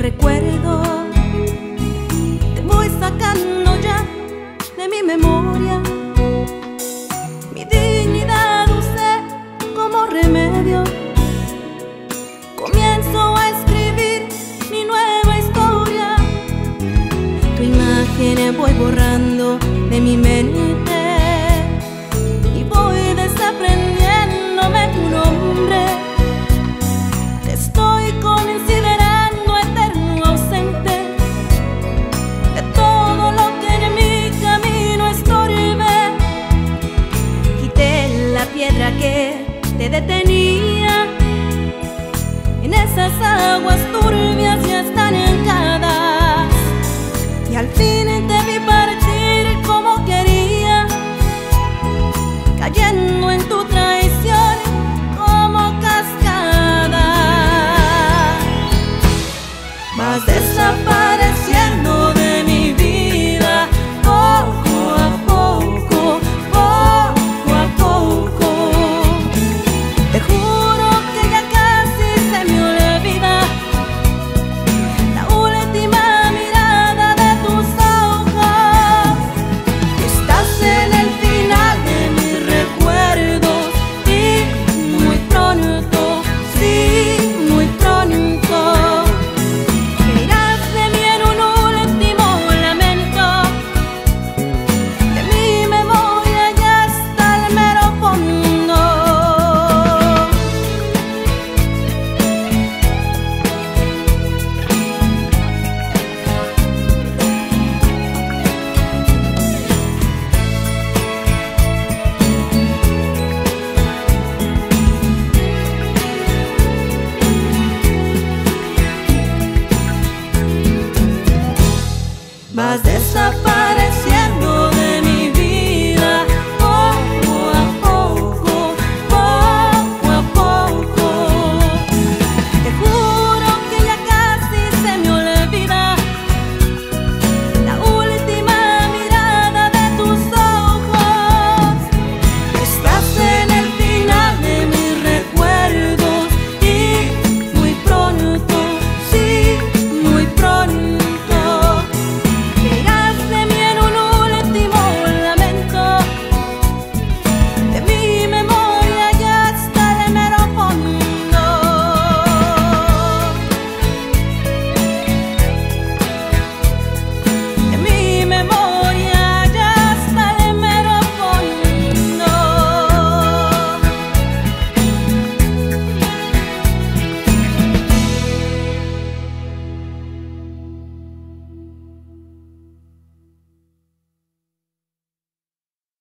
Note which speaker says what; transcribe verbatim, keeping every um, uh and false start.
Speaker 1: recuerdo te voy sacando ya de mi memoria. Mi dignidad usé como remedio. Comienzo a escribir mi nueva historia. Tu imagen voy borrando de mi mente y voy desaprendiéndome tu nombre. Te estoy considerando eterno ausente de todo lo que en mi camino estorbe. Quité la piedra que te detenía en esas aguas turbias y estancadas, y al fin te vi partir como quería, cayendo en tu traición como cascada. Vas desapareciendo